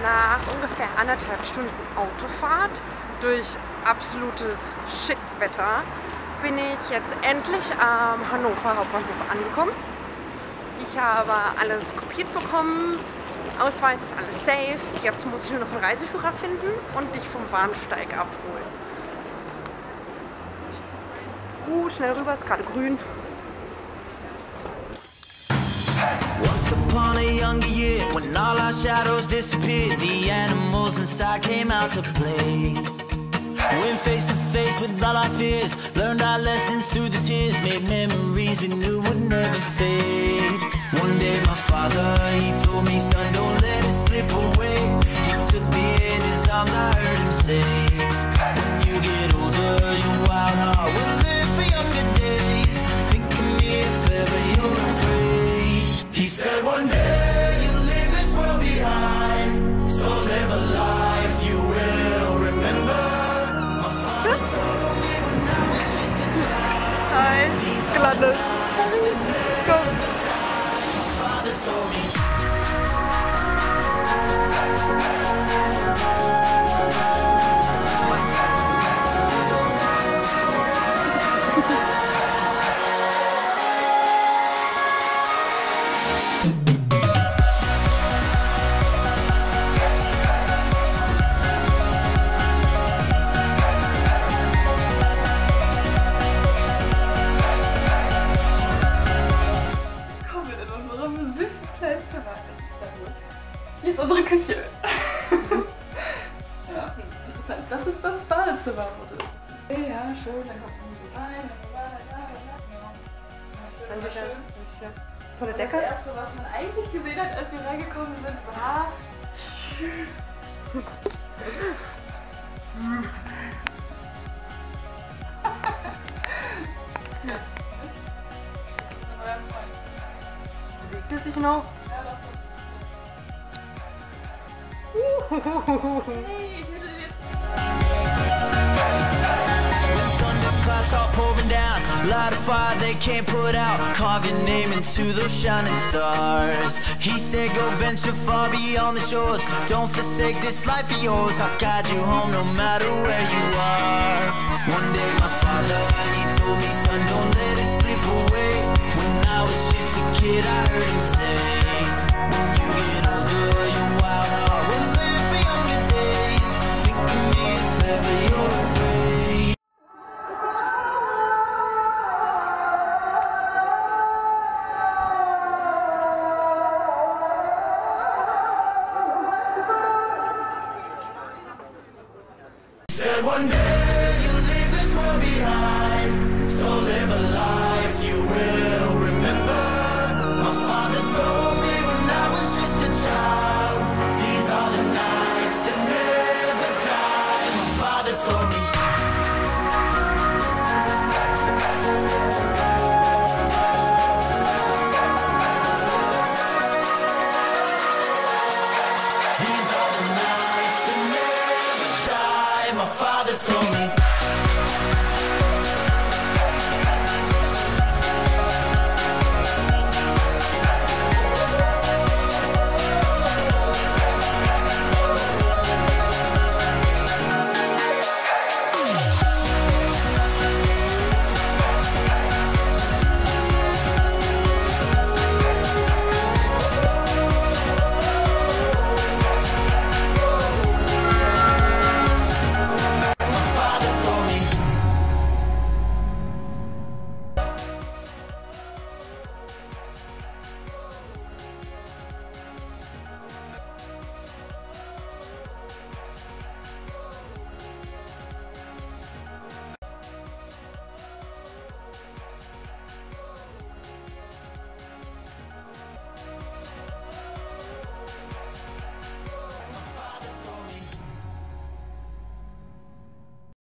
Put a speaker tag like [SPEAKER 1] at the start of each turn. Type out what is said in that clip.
[SPEAKER 1] nach ungefähr 1,5 Stunden Autofahrt durch absolutes Shitwetter bin ich jetzt endlich am Hannover Hauptbahnhof angekommen. Ich habe alles kopiert bekommen, Ausweis ist alles safe. Jetzt muss ich nur noch einen Reiseführer finden und dich vom Bahnsteig abholen. Schnell rüber, ist gerade grün.
[SPEAKER 2] Once upon a younger year, when all our shadows disappeared, the animals inside came out to play. Went face to face with all our fears, learned our lessons through the tears, made memories we knew would never fade. One day my father, he told me, son, don't let it slip away. He took me in his arms, I heard him say, when you get older, your wild heart will live for younger days. Think of me if ever you're afraid. He said one day you'll leave this world behind, so live a life you will remember. My father told me when I was just a child.
[SPEAKER 1] Hi, gelandet. Go.
[SPEAKER 2] My father told me.
[SPEAKER 3] Hier ist unsere Küche. Ja, interessant. Das ist das Badezimmer, wo das ist. Ja, schön, dann kommt man so rein, dann schön.
[SPEAKER 1] Tolle
[SPEAKER 3] Das
[SPEAKER 1] Decke.
[SPEAKER 3] erste, was man eigentlich gesehen hat, als wir reingekommen sind, war...
[SPEAKER 1] Bewegt es sich noch?
[SPEAKER 3] Hey, ich würde den jetzt...
[SPEAKER 2] Start pouring down, light a fire they can't put out, carve your name into those shining stars. He said go venture far beyond the shores, don't forsake this life of yours, I'll guide you home no matter where you are. One day my father, he told me, son, don't let it slip away. When I was just a kid I heard him say, when you get older your wild heart will live for younger days. Think of me if ever you're afraid. Said one day you'll leave this world behind, so live a life you will remember. My father told me when I was just a child, these are the nights that never die. My father told me. These are the nights that never die. My father told me.